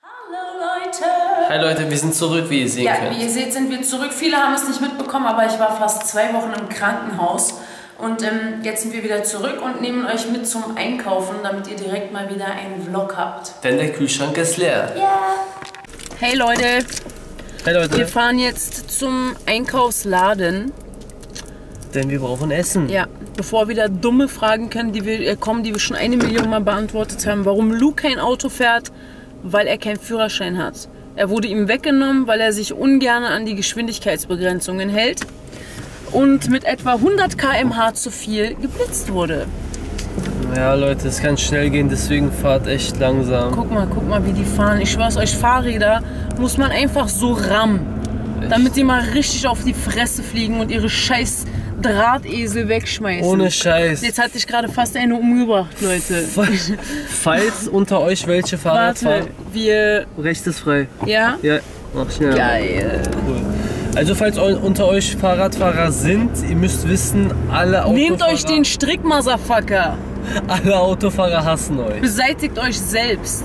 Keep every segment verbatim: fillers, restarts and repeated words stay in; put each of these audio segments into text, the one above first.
Hallo Leute! Hi Leute, wir sind zurück, wie ihr sehen ja, könnt. Ja, wie ihr seht, sind wir zurück. Viele haben es nicht mitbekommen, aber ich war fast zwei Wochen im Krankenhaus. Und ähm, jetzt sind wir wieder zurück und nehmen euch mit zum Einkaufen, damit ihr direkt mal wieder einen Vlog habt. Denn der Kühlschrank ist leer. Ja! Yeah. Hey Leute! Hey Leute! Wir fahren jetzt zum Einkaufsladen. Denn wir brauchen Essen. Ja, bevor wieder dumme Fragen können, die wir, äh, kommen, die wir schon eine Million Mal beantwortet haben. Warum Lou kein Auto fährt? Weil er keinen Führerschein hat. Er wurde ihm weggenommen, weil er sich ungern an die Geschwindigkeitsbegrenzungen hält und mit etwa hundert Kilometer pro Stunde zu viel geblitzt wurde. Ja Leute, es kann schnell gehen, deswegen fahrt echt langsam. Guck mal, guck mal, wie die fahren. Ich schwör's euch, Fahrräder muss man einfach so rammen, echt? Damit die mal richtig auf die Fresse fliegen und ihre scheiß Drahtesel wegschmeißen. Ohne Scheiß. Jetzt hatte ich gerade fast eine umgebracht, Leute. Falls unter euch welche Fahrrad Warte, fahren, wir... rechts ist frei. Ja? Ja, mach schnell. Geil. Cool. Also falls unter euch Fahrradfahrer sind, ihr müsst wissen, alle Autofahrer... Nehmt euch den Strick, Motherfucker. Alle Autofahrer hassen euch. Beseitigt euch selbst.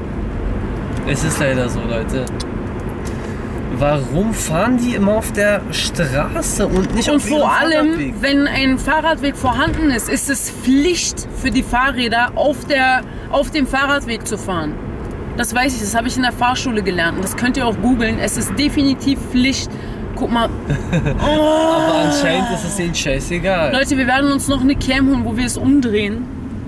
Es ist leider so, Leute. Warum fahren die immer auf der Straße und nicht und auf ihrem vor allem, Fahrradweg? Wenn ein Fahrradweg vorhanden ist, ist es Pflicht für die Fahrräder, auf, der, auf dem Fahrradweg zu fahren. Das weiß ich, das habe ich in der Fahrschule gelernt und das könnt ihr auch googeln. Es ist definitiv Pflicht. Guck mal. Oh. Aber anscheinend ist es ihnen scheißegal. Leute, wir werden uns noch eine Cam holen, wo wir es umdrehen.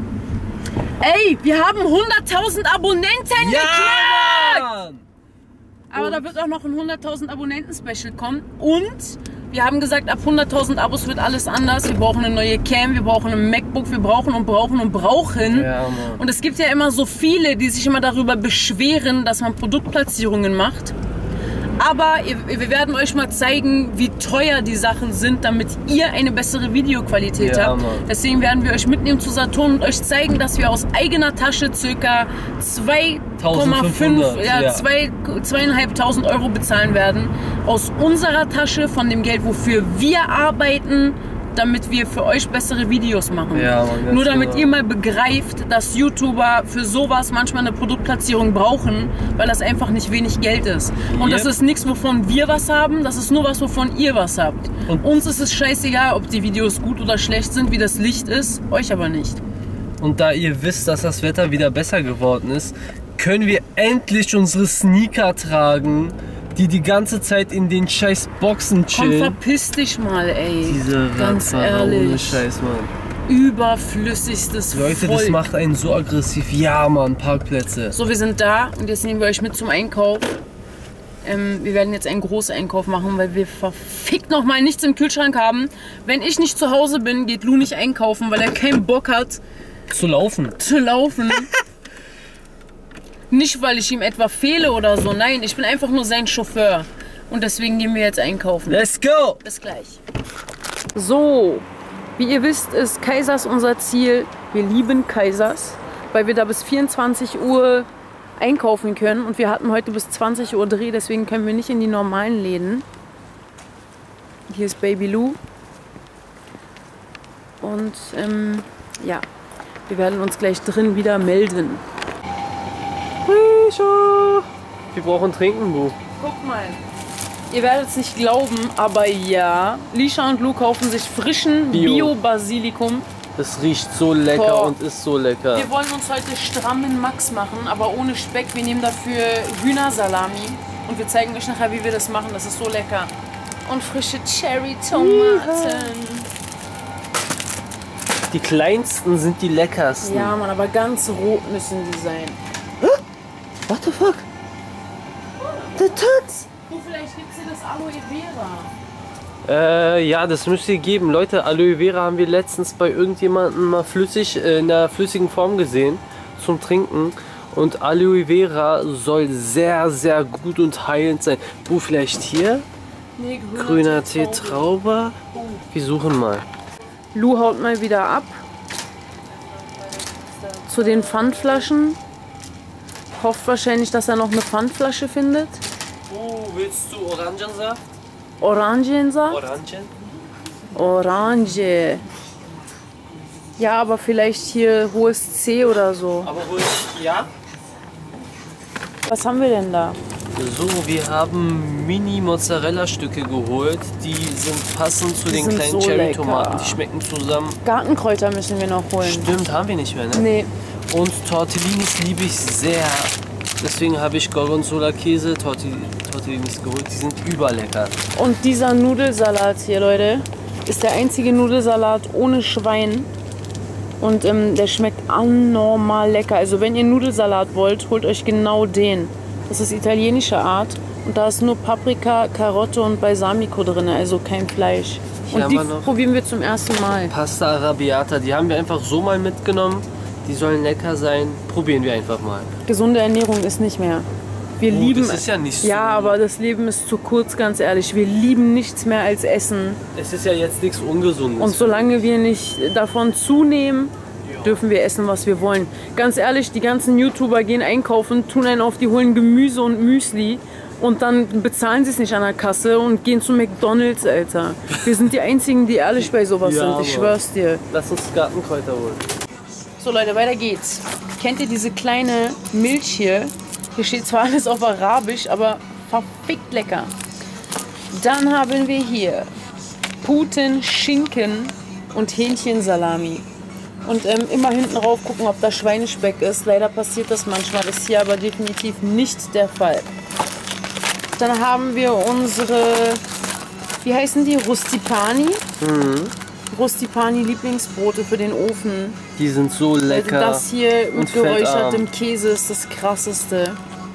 Ey, wir haben hunderttausend Abonnenten ja, geknackt! Mann! Aber da wird auch noch ein hunderttausend Abonnenten-Special kommen. Und wir haben gesagt, ab hunderttausend Abos wird alles anders. Wir brauchen eine neue Cam, wir brauchen ein MacBook, wir brauchen und brauchen und brauchen. Ja, Mann. Und es gibt ja immer so viele, die sich immer darüber beschweren, dass man Produktplatzierungen macht. Aber wir werden euch mal zeigen, wie teuer die Sachen sind, damit ihr eine bessere Videoqualität ja, habt. Mann. Deswegen werden wir euch mitnehmen zu Saturn und euch zeigen, dass wir aus eigener Tasche ca. zwei Komma fünf, ja, ja. zweitausendfünfhundert Euro bezahlen werden. Aus unserer Tasche, von dem Geld, wofür wir arbeiten, damit wir für euch bessere Videos machen. Ja, Mann, nur damit genau. ihr mal begreift, dass YouTuber für sowas manchmal eine Produktplatzierung brauchen, weil das einfach nicht wenig Geld ist. Und yep. Das ist nichts, wovon wir was haben, das ist nur was, wovon ihr was habt. Und uns ist es scheißegal, ob die Videos gut oder schlecht sind, wie das Licht ist, euch aber nicht. Und da ihr wisst, dass das Wetter wieder besser geworden ist, können wir endlich unsere Sneaker tragen, die die ganze Zeit in den scheiß Boxen chillen. Komm, verpiss dich mal, ey. Diese ganz Radfahrer, ehrlich. ohne Scheiß, Mann. Überflüssigstes Leute, Volk. Das macht einen so aggressiv. Ja, Mann, Parkplätze. So, wir sind da und jetzt nehmen wir euch mit zum Einkauf. Ähm, wir werden jetzt einen Großeinkauf machen, weil wir verfickt nochmal nichts im Kühlschrank haben. Wenn ich nicht zu Hause bin, geht Lou nicht einkaufen, weil er keinen Bock hat zu laufen. Zu laufen. Nicht, weil ich ihm etwa fehle oder so. Nein, ich bin einfach nur sein Chauffeur. Und deswegen gehen wir jetzt einkaufen. Let's go! Bis gleich. So, wie ihr wisst, ist Kaisers unser Ziel. Wir lieben Kaisers, weil wir da bis vierundzwanzig Uhr einkaufen können. Und wir hatten heute bis zwanzig Uhr Dreh, deswegen können wir nicht in die normalen Läden. Hier ist Baby Lou. Und ähm, ja, wir werden uns gleich drin wieder melden. Wir brauchen Trinken, Bu. Guck mal. Ihr werdet es nicht glauben, aber ja, Lisha und Lou kaufen sich frischen Bio-Basilikum. Das riecht so lecker Boah. Und ist so lecker. Wir wollen uns heute strammen Max machen, aber ohne Speck. Wir nehmen dafür Hühnersalami und wir zeigen euch nachher, wie wir das machen. Das ist so lecker. Und frische Cherry-Tomaten. Die kleinsten sind die leckersten. Ja, Mann, aber ganz rot müssen die sein. What the fuck? Der Tux! Du, vielleicht gibt's hier das Aloe Vera. Äh, ja, das müsst ihr geben. Leute, Aloe Vera haben wir letztens bei irgendjemandem mal flüssig, äh, in der flüssigen Form gesehen zum Trinken. Und Aloe Vera soll sehr, sehr gut und heilend sein. Bu, vielleicht hier? Nee, grüner, grüner Tee Traube. Wir suchen mal. Lou haut mal wieder ab. Zu den Pfandflaschen. Hofft wahrscheinlich, dass er noch eine Pfandflasche findet. Oh, willst du Orangensaft? Orangensaft? Orangen? Orange. Ja, aber vielleicht hier hohes C oder so. Aber hohes, ja? Was haben wir denn da? So, wir haben Mini-Mozzarella-Stücke geholt. Die sind passend zu Die den sind kleinen so Cherry-Tomaten. lecker. Die schmecken zusammen. Gartenkräuter müssen wir noch holen. Stimmt, haben wir nicht mehr, ne? Nee. Und Tortellinis liebe ich sehr. Deswegen habe ich Gorgonzola-Käse, Torti Tortellinis geholt. Die sind überlecker. Und dieser Nudelsalat hier, Leute, ist der einzige Nudelsalat ohne Schwein. Und ähm, der schmeckt anormal lecker. Also wenn ihr Nudelsalat wollt, holt euch genau den. Das ist italienische Art. Und da ist nur Paprika, Karotte und Balsamico drin, also kein Fleisch. Hier und haben die wir noch probieren wir zum ersten Mal. Pasta Arrabbiata, die haben wir einfach so mal mitgenommen. Die sollen lecker sein. Probieren wir einfach mal. Gesunde Ernährung ist nicht mehr. Wir Oh, lieben. das ist ja nicht so. Ja, aber das Leben ist zu kurz, ganz ehrlich. Wir lieben nichts mehr als Essen. Es ist ja jetzt nichts Ungesundes. Und solange wir nicht davon zunehmen, dürfen wir essen, was wir wollen. Ganz ehrlich, die ganzen YouTuber gehen einkaufen, tun einen auf, die holen Gemüse und Müsli und dann bezahlen sie es nicht an der Kasse und gehen zu McDonald's, Alter. Wir sind die Einzigen, die ehrlich bei sowas Ja, sind, ich Mann. schwör's dir. Lass uns Gartenkräuter holen. So Leute, weiter geht's. Kennt ihr diese kleine Milch hier? Hier steht zwar alles auf Arabisch, aber verfickt lecker. Dann haben wir hier Puten, Schinken und Hähnchensalami. Und ähm, immer hinten rauf gucken, ob da Schweinespeck ist. Leider passiert das manchmal, ist hier aber definitiv nicht der Fall. Dann haben wir unsere, wie heißen die? Rustipani. Mhm. Rustipani Lieblingsbrote für den Ofen. Die sind so lecker. Also das hier und mit fettarm. geräuchertem Käse ist das krasseste.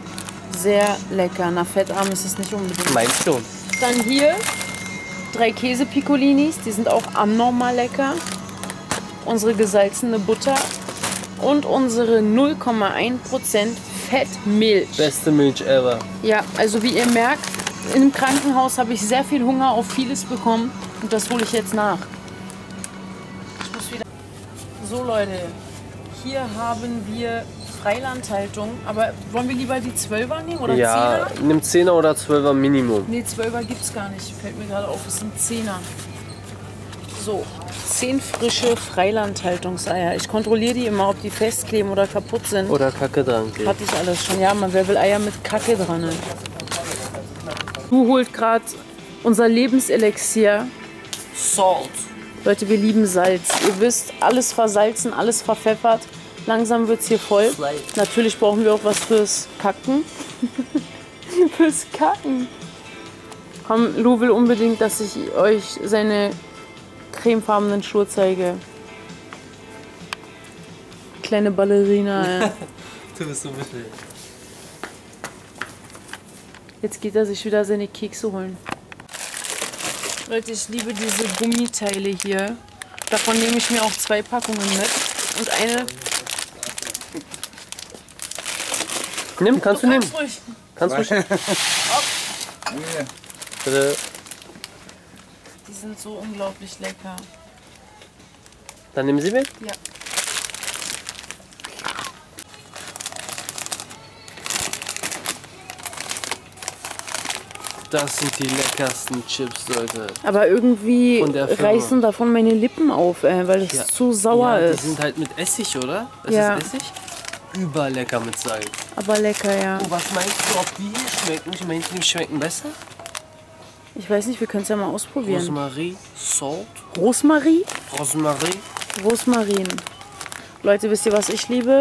Sehr lecker. Na, fettarm ist es nicht unbedingt. Meinst du? Dann hier drei Käse-Piccolinis. Die sind auch abnormal lecker. Unsere gesalzene Butter und unsere null Komma eins Prozent Fettmilch. Beste Milch ever. Ja, also wie ihr merkt, im Krankenhaus habe ich sehr viel Hunger auf vieles bekommen und das hole ich jetzt nach. Ich muss wieder. So Leute, hier haben wir Freilandhaltung, aber wollen wir lieber die zwölfer nehmen oder Ja, zehner? nimm zehner oder zwölfer Minimum. Nee, zwölfer gibt es gar nicht, fällt mir gerade auf, es sind zehner. So, zehn frische Freilandhaltungseier. Ich kontrolliere die immer, ob die festkleben oder kaputt sind. Oder Kacke dran. geht. Hatte ich alles schon. Ja, man, wer will Eier mit Kacke dran? Ne? Du holt gerade unser Lebenselixier. Salt. Leute, wir lieben Salz. Ihr wisst, alles versalzen, alles verpfeffert. Langsam wird es hier voll. Slide. Natürlich brauchen wir auch was fürs Kacken. Fürs Kacken. Komm, Lou will unbedingt, dass ich euch seine cremefarbenen Schuhe zeige. Kleine Ballerina. Ja. Du bist so witzig. Jetzt geht er sich wieder seine Kekse holen. Leute, ich liebe diese Gummiteile hier. Davon nehme ich mir auch zwei Packungen mit. Und eine... Nimm, kannst du, Du nehmen. kannst ruhig. Kannst du ruhig. Bitte. Die sind so unglaublich lecker. Dann nehmen Sie mit. Ja. Das sind die leckersten Chips, Leute. Aber irgendwie Von der Firma. reißen davon meine Lippen auf, äh, weil es Ja. zu sauer ja, ist. Die sind halt mit Essig, oder? Das Ja. ist Essig? Überlecker mit Salz. Aber lecker, ja. Oh, was meinst du, ob die hier schmecken? Ich meine, die schmecken besser? Ich weiß nicht, wir können es ja mal ausprobieren. Rosmarie, Salt, Rosmarie? Rosmarie. Rosmarin. Leute, wisst ihr, was ich liebe?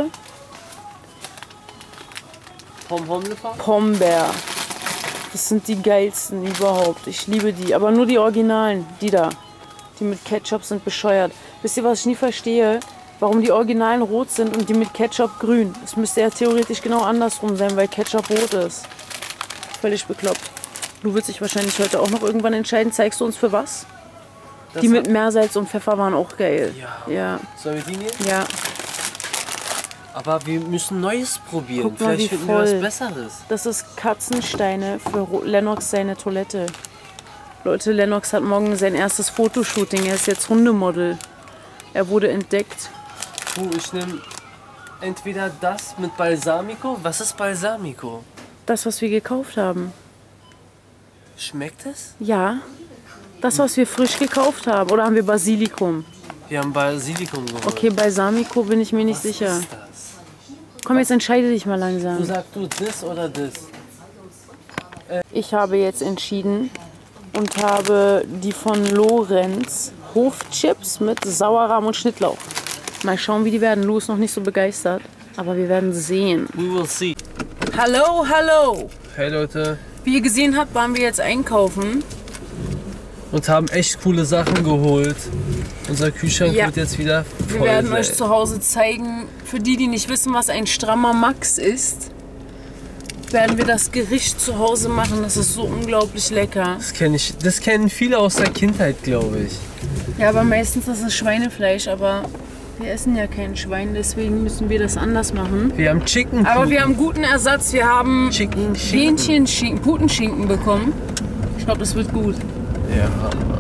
Pomhomlefer. Pombeer. Das sind die geilsten überhaupt. Ich liebe die. Aber nur die Originalen. Die da. Die mit Ketchup sind bescheuert. Wisst ihr, was ich nie verstehe? Warum die Originalen rot sind und die mit Ketchup grün. Es müsste ja theoretisch genau andersrum sein, weil Ketchup rot ist. Völlig bekloppt. Du willst dich wahrscheinlich heute auch noch irgendwann entscheiden. Zeigst du uns für was? Das Die mit hat- Meersalz und Pfeffer waren auch geil. Ja. Ja. Sollen wir die nehmen? Ja. Aber wir müssen Neues probieren. Guck mal, Vielleicht wie finden wir was voll. Besseres. Das ist Katzensteine für Ro- Lennox seine Toilette. Leute, Lennox hat morgen sein erstes Fotoshooting. Er ist jetzt Hundemodel. Er wurde entdeckt. Oh, ich nehme entweder das mit Balsamico. Was ist Balsamico? Das, was wir gekauft haben. Schmeckt es? Ja. Das, was wir frisch gekauft haben. Oder haben wir Basilikum? Wir haben Basilikum geholt. Okay, Balsamico bin ich mir nicht Was sicher. ist das? Komm, jetzt entscheide dich mal Du langsam. sagst du das oder das? Ich habe jetzt entschieden und habe die von Lorenz Hofchips mit Sauerrahm und Schnittlauch. Mal schauen, wie die werden. Lu ist noch nicht so begeistert, aber wir werden sehen. We will see. Hallo, hallo! Hey Leute. Wie ihr gesehen habt, waren wir jetzt einkaufen. Und haben echt coole Sachen geholt. Unser Kühlschrank Ja. wird jetzt wieder voll Wir werden sein. euch zu Hause zeigen, für die, die nicht wissen, was ein strammer Max ist, werden wir das Gericht zu Hause machen. Das ist so unglaublich lecker. Das kenne ich. Das kennen viele aus der Kindheit, glaube ich. Ja, aber meistens ist es Schweinefleisch, aber wir essen ja kein Schwein, deswegen müssen wir das anders machen. Wir haben Chicken. Aber wir haben guten Ersatz. Wir haben Chicken, Schinken. Hähnchenschinken, Putenschinken bekommen. Ich glaube, das wird gut. Ja,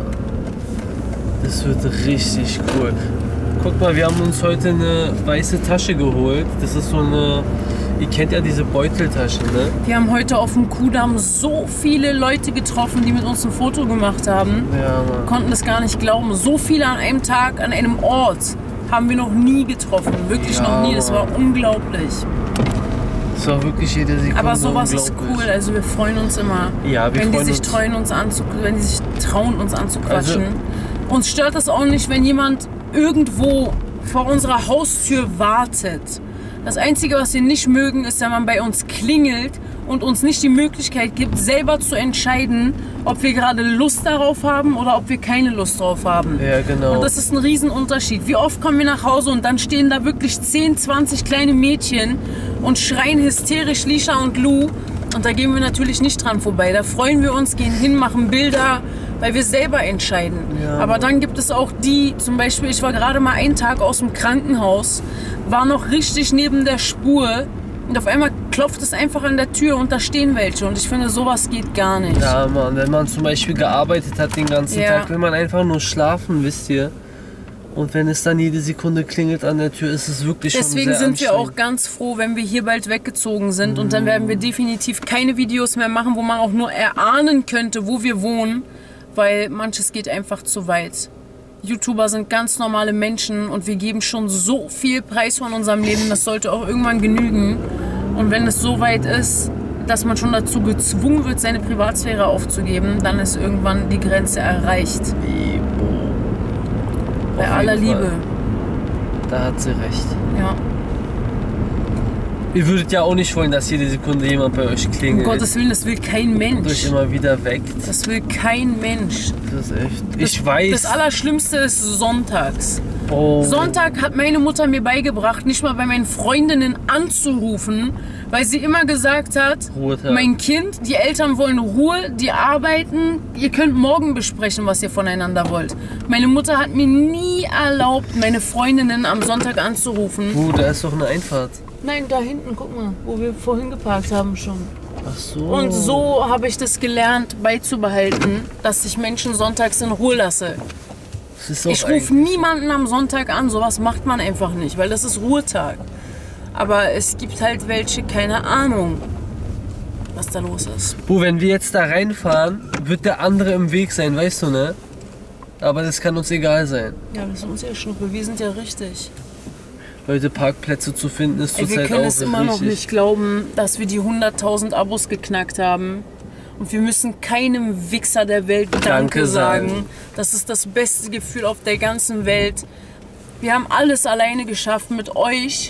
das wird richtig cool. Guck mal, wir haben uns heute eine weiße Tasche geholt. Das ist so eine, ihr kennt ja diese Beuteltasche, ne? Wir haben heute auf dem Kudamm so viele Leute getroffen, die mit uns ein Foto gemacht haben. Ja, Mann. Konnten das gar nicht glauben. So viele an einem Tag, an einem Ort haben wir noch nie getroffen. Wirklich Ja, noch nie. Das war Mann. unglaublich. Das war wirklich jede Sekunde Aber sowas ist unglaublich. cool. Also wir freuen uns immer, Ja, wir wenn die freuen sich uns. treuen, uns anzu wenn die sich trauen, uns anzuquatschen. Also- uns stört das auch nicht, wenn jemand irgendwo vor unserer Haustür wartet. Das Einzige, was wir nicht mögen, ist, wenn man bei uns klingelt und uns nicht die Möglichkeit gibt, selber zu entscheiden, ob wir gerade Lust darauf haben oder ob wir keine Lust drauf haben. Ja, genau. Und das ist ein Riesenunterschied. Wie oft kommen wir nach Hause und dann stehen da wirklich zehn, zwanzig kleine Mädchen und schreien hysterisch Lisha und Lu. Und da gehen wir natürlich nicht dran vorbei. Da freuen wir uns, gehen hin, machen Bilder, weil wir selber entscheiden. Ja, Aber dann gibt es auch die, zum Beispiel, ich war gerade mal einen Tag aus dem Krankenhaus, war noch richtig neben der Spur und auf einmal klopft es einfach an der Tür und da stehen welche. Und ich finde, sowas geht gar nicht. Ja, Mann, wenn man zum Beispiel gearbeitet hat den ganzen Ja. Tag, will man einfach nur schlafen, wisst ihr? Und wenn es dann jede Sekunde klingelt an der Tür, ist es wirklich Deswegen schon sehr sind wir auch anstrengend. ganz froh, wenn wir hier bald weggezogen sind. Und dann werden wir definitiv keine Videos mehr machen, wo man auch nur erahnen könnte, wo wir wohnen. Weil manches geht einfach zu weit. YouTuber sind ganz normale Menschen und wir geben schon so viel Preis von unserem Leben. Das sollte auch irgendwann genügen. Und wenn es so weit ist, dass man schon dazu gezwungen wird, seine Privatsphäre aufzugeben, dann ist irgendwann die Grenze erreicht. Bei Auf aller jeden Fall. Liebe. Da hat sie recht. Ja. Ihr würdet ja auch nicht wollen, dass jede Sekunde jemand bei euch Um klingelt. Gottes Willen, das will kein und Mensch. euch immer wieder weckt. Das will kein Mensch. Das ist echt. Ich weiß. Das Allerschlimmste ist sonntags. oh, Sonntag hat meine Mutter mir beigebracht, nicht mal bei meinen Freundinnen anzurufen, weil sie immer gesagt hat, Ruhetag. mein Kind, die Eltern wollen Ruhe, die arbeiten, ihr könnt morgen besprechen, was ihr voneinander wollt. Meine Mutter hat mir nie erlaubt, meine Freundinnen am Sonntag anzurufen. Uh, da ist doch eine Einfahrt. Nein, da hinten, guck mal, wo wir vorhin geparkt haben schon. Ach so. Und so habe ich das gelernt beizubehalten, dass ich Menschen sonntags in Ruhe lasse. Das ist doch Ich rufe niemanden am Sonntag an, sowas macht man einfach nicht, weil das ist Ruhetag. Aber es gibt halt welche, keine Ahnung, was da los ist. Bu, wenn wir jetzt da reinfahren, wird der andere im Weg sein, weißt du, ne? Aber das kann uns egal sein. Ja, das ist uns ja Schnuppe, wir sind ja richtig. Leute, Parkplätze zu finden ist Ey, wir zurzeit können auch es immer noch richtig. nicht glauben, dass wir die hunderttausend Abos geknackt haben. Und wir müssen keinem Wichser der Welt Danke, Danke sagen. sagen. Das ist das beste Gefühl auf der ganzen Welt. Wir haben alles alleine geschafft mit euch.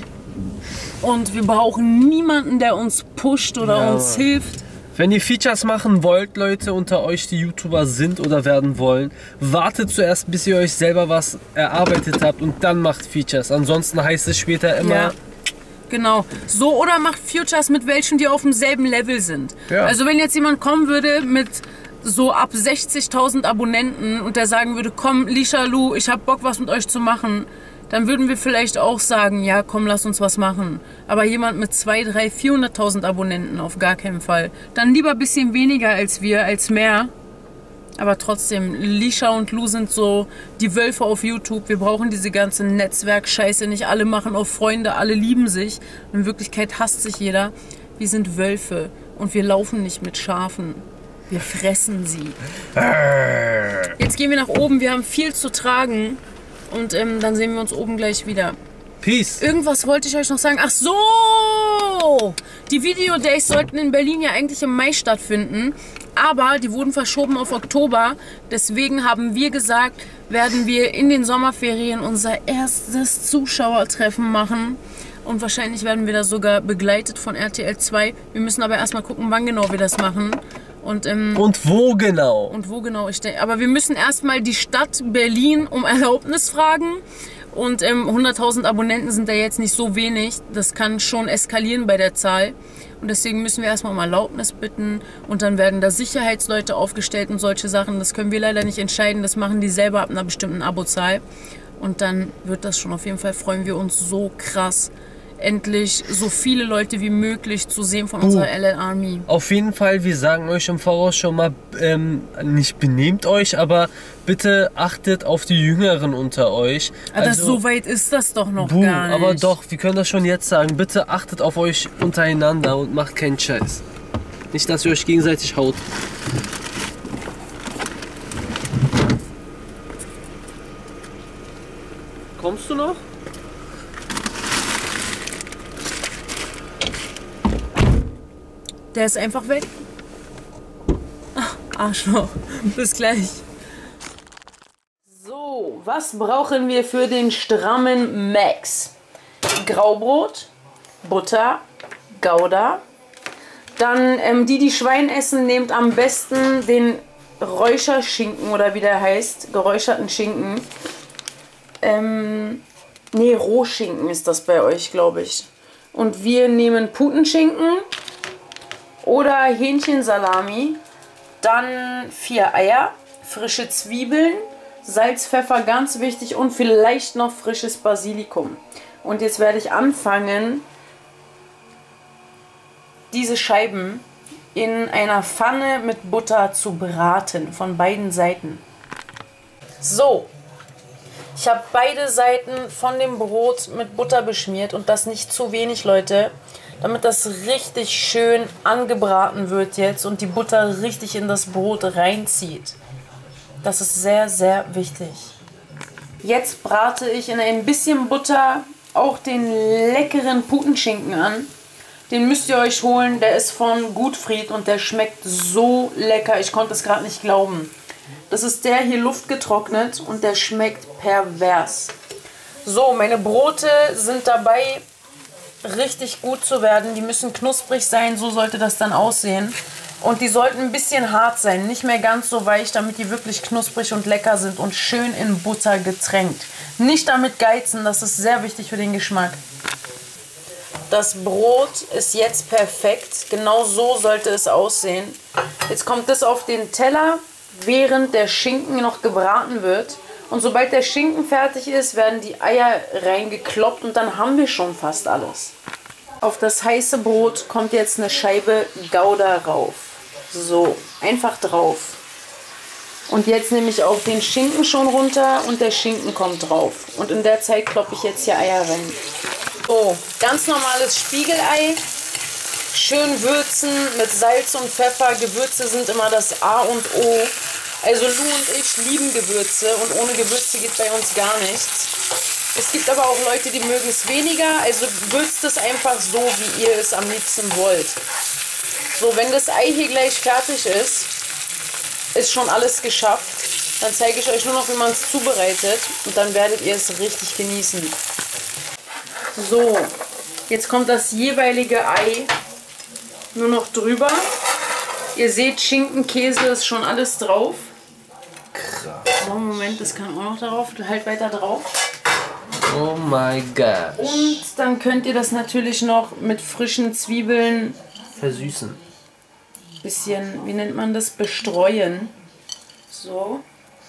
Und wir brauchen niemanden, der uns pusht oder Ja, uns Mann. hilft. Wenn ihr Features machen wollt, Leute unter euch, die YouTuber sind oder werden wollen, wartet zuerst, bis ihr euch selber was erarbeitet habt und dann macht Features. Ansonsten heißt es später immer, Ja. Genau. So oder macht Futures mit welchen, die auf demselben Level sind. Ja. Also wenn jetzt jemand kommen würde mit so ab sechzigtausend Abonnenten und der sagen würde, komm, Lisha, Lu, ich hab Bock, was mit euch zu machen, dann würden wir vielleicht auch sagen, ja, komm, lass uns was machen. Aber jemand mit zweihunderttausend, dreihunderttausend, vierhunderttausend Abonnenten auf gar keinen Fall. Dann lieber ein bisschen weniger als wir, als mehr. Aber trotzdem, Lisha und Lu sind so die Wölfe auf YouTube. Wir brauchen diese ganze Netzwerkscheiße nicht. Alle machen auf Freunde, alle lieben sich. In Wirklichkeit hasst sich jeder. Wir sind Wölfe und wir laufen nicht mit Schafen. Wir fressen sie. Jetzt gehen wir nach oben. Wir haben viel zu tragen und ähm, dann sehen wir uns oben gleich wieder. Peace. Irgendwas wollte ich euch noch sagen. Ach so! Die Video-Days sollten in Berlin ja eigentlich im Mai stattfinden. Aber die wurden verschoben auf Oktober. Deswegen haben wir gesagt, werden wir in den Sommerferien unser erstes Zuschauertreffen machen. Und wahrscheinlich werden wir da sogar begleitet von R T L zwei. Wir müssen aber erstmal gucken, wann genau wir das machen. Und, ähm, und wo genau? Und wo genau, ich denke. Aber wir müssen erstmal die Stadt Berlin um Erlaubnis fragen. Und ähm, hunderttausend Abonnenten sind da jetzt nicht so wenig. Das kann schon eskalieren bei der Zahl. Und deswegen müssen wir erstmal um Erlaubnis bitten. Und dann werden da Sicherheitsleute aufgestellt und solche Sachen. Das können wir leider nicht entscheiden. Das machen die selber ab einer bestimmten Abozahl. Und dann wird das schon auf jeden Fall, freuen wir uns so krass, endlich so viele Leute wie möglich zu sehen von unserer L L Army. Auf jeden Fall, wir sagen euch im Voraus schon mal, ähm, nicht benehmt euch, aber bitte achtet auf die Jüngeren unter euch. Also, das, so weit ist das doch noch boom, gar nicht. Aber doch, wir können das schon jetzt sagen. Bitte achtet auf euch untereinander und macht keinen Scheiß. Nicht, dass ihr euch gegenseitig haut. Kommst du noch? Der ist einfach weg. Ach, Arschloch. Bis gleich. So, was brauchen wir für den strammen Max? Graubrot, Butter, Gouda. Dann, ähm, die, die Schwein essen, nehmt am besten den Räucherschinken oder wie der heißt. Geräucherten Schinken. Ähm, nee, Rohschinken ist das bei euch, glaube ich. Und wir nehmen Putenschinken. Oder Hähnchensalami, dann vier Eier, frische Zwiebeln, Salz, Pfeffer, ganz wichtig und vielleicht noch frisches Basilikum. Und jetzt werde ich anfangen, diese Scheiben in einer Pfanne mit Butter zu braten, von beiden Seiten. So, ich habe beide Seiten von dem Brot mit Butter beschmiert und das nicht zu wenig, Leute. Damit das richtig schön angebraten wird jetzt und die Butter richtig in das Brot reinzieht. Das ist sehr, sehr wichtig. Jetzt brate ich in ein bisschen Butter auch den leckeren Putenschinken an. Den müsst ihr euch holen, der ist von Gutfried und der schmeckt so lecker. Ich konnte es gerade nicht glauben. Das ist der hier luftgetrocknet und der schmeckt pervers. So, meine Brote sind dabei, richtig gut zu werden. Die müssen knusprig sein, so sollte das dann aussehen. Und die sollten ein bisschen hart sein, nicht mehr ganz so weich, damit die wirklich knusprig und lecker sind und schön in Butter getränkt. Nicht damit geizen, das ist sehr wichtig für den Geschmack. Das Brot ist jetzt perfekt, genau so sollte es aussehen. Jetzt kommt es auf den Teller, während der Schinken noch gebraten wird. Und sobald der Schinken fertig ist, werden die Eier reingekloppt und dann haben wir schon fast alles. Auf das heiße Brot kommt jetzt eine Scheibe Gouda rauf. So, einfach drauf. Und jetzt nehme ich auch den Schinken schon runter und der Schinken kommt drauf. Und in der Zeit kloppe ich jetzt hier Eier rein. So, ganz normales Spiegelei. Schön würzen mit Salz und Pfeffer. Gewürze sind immer das A und O. Also Lou und ich lieben Gewürze und ohne Gewürze geht bei uns gar nichts. Es gibt aber auch Leute, die mögen es weniger, also würzt es einfach so, wie ihr es am liebsten wollt. So, wenn das Ei hier gleich fertig ist, ist schon alles geschafft. Dann zeige ich euch nur noch, wie man es zubereitet und dann werdet ihr es richtig genießen. So, jetzt kommt das jeweilige Ei nur noch drüber. Ihr seht, Schinken, Käse ist schon alles drauf. Krass. So, Moment, das kann auch noch darauf. Halt weiter drauf. Oh my God. Und dann könnt ihr das natürlich noch mit frischen Zwiebeln versüßen. Bisschen, wie nennt man das? Bestreuen. So.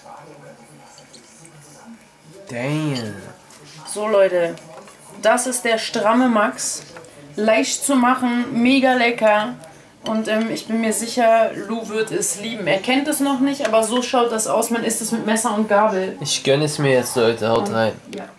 Damn. So, Leute. Das ist der stramme Max. Leicht zu machen, mega lecker. Und ähm, ich bin mir sicher, Lou wird es lieben. Er kennt es noch nicht, aber so schaut das aus. Man isst es mit Messer und Gabel. Ich gönne es mir jetzt, Leute. Haut rein. Ja.